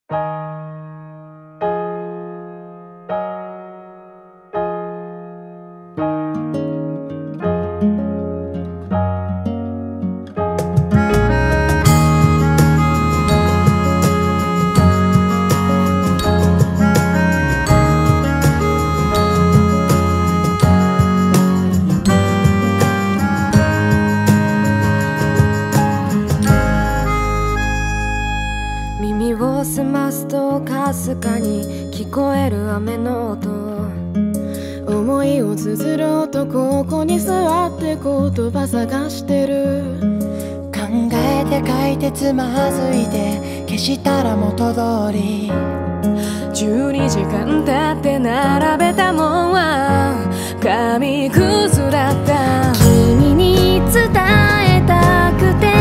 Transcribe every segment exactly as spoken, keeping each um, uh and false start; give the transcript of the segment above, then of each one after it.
すかに聞こえる雨の音、思いを綴る男、ここに座って言葉探してる。 考えて書いてつまずいて消したら元通り。 じゅうにじかん経って並べたもんは紙くずだった。君に伝えたくて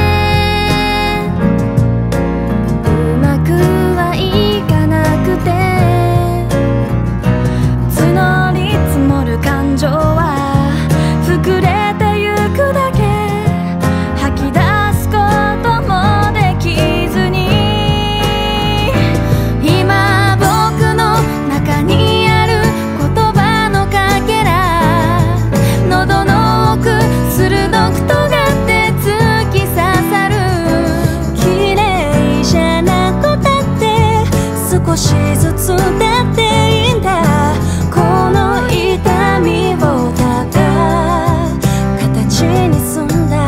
うまくはいかなくて、募り積もる感情は膨れてゆくだけ、吐き出すこともできずに、今僕の中にある言葉のかけら、喉の奥鋭く尖って突き刺さる。綺麗じゃなくたって少しずつだっていいんだ。この痛みをただ形にすんだ。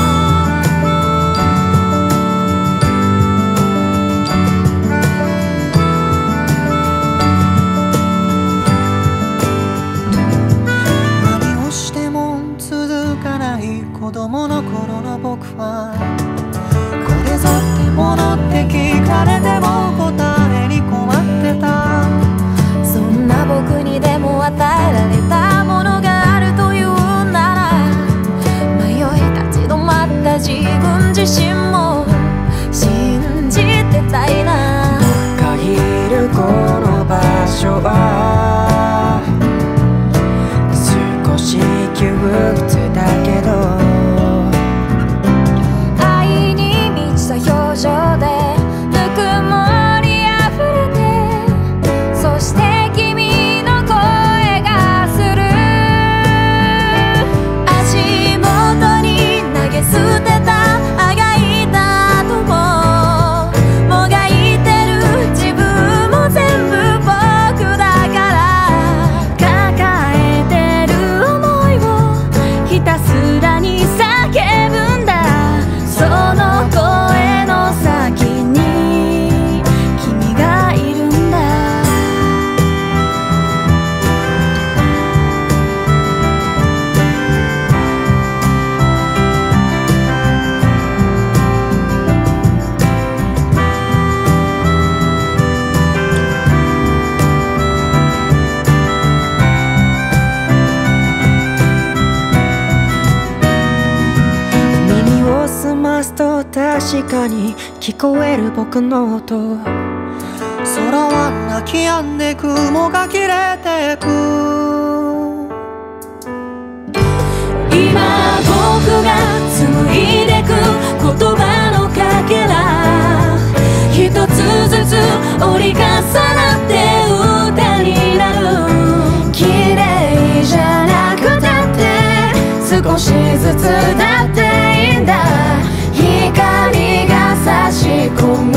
何をしても続かない子供の頃の僕は、これぞってものって聞かれても答えに困ってた。 そんな僕にでも与えられたものがあるというなら、迷い立ち止まった自分自身も信じてたいな。 限るこの場所は少し窮屈だけど、 愛に満ちた表情でぬくもりあふれて、そして君の声がする。足元に投げ捨てたあがいた後ももがいてる自分も全部僕だから、抱えてる想いをひたすらに叫ぶんだ。その声の先に君がいるんだ。 耳を澄ますと確かに聞こえる僕の音。空は泣き止んで雲が切れてく。 今僕が紡いでく言葉のかけら、一つずつ折り重なって歌になる。綺麗じゃなくたって少しずつだっていいんだ。光が差し込む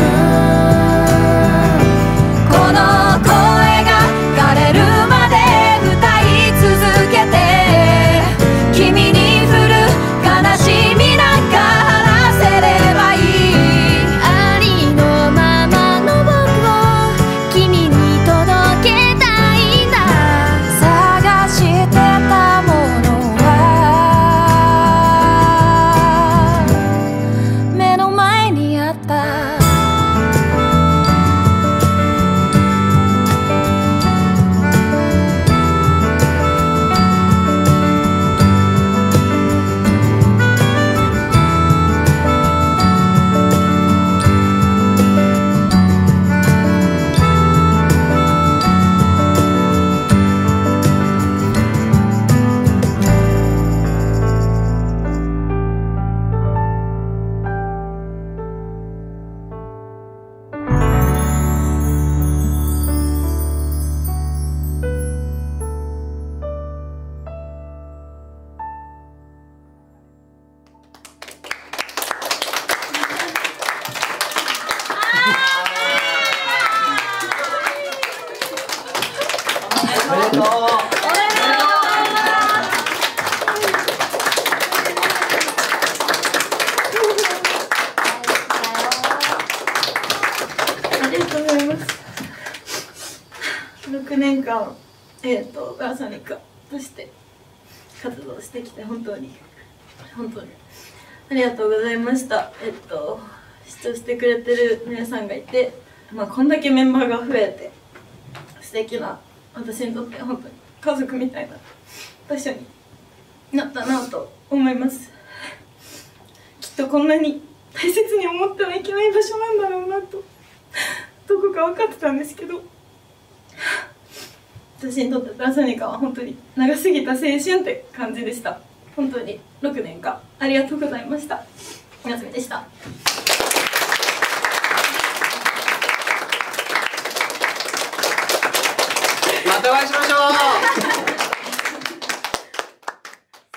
この声が枯れるまで歌い続けて、君に降る悲しみなんか話せればいい。ありのままの僕を君に届けたいんだ。探してたものはとう。 ありがとうございます。ろくねんかん、えっと、ガーソニカとして活動してきて、本当に、本当に、ありがとうございました。えっと、視聴してくれてる皆さんがいて、まあ、こんだけメンバーが増えて、素敵な、私にとって本当に家族みたいな場所になったなと思います。きっとこんなに大切に思ってはいけない場所なんだろうなと、どこか分かってたんですけど、私にとってガーソニカは本当に長すぎた青春って感じでした。本当にろくねんかんありがとうございました。なつみでした。 またお会いしましょう。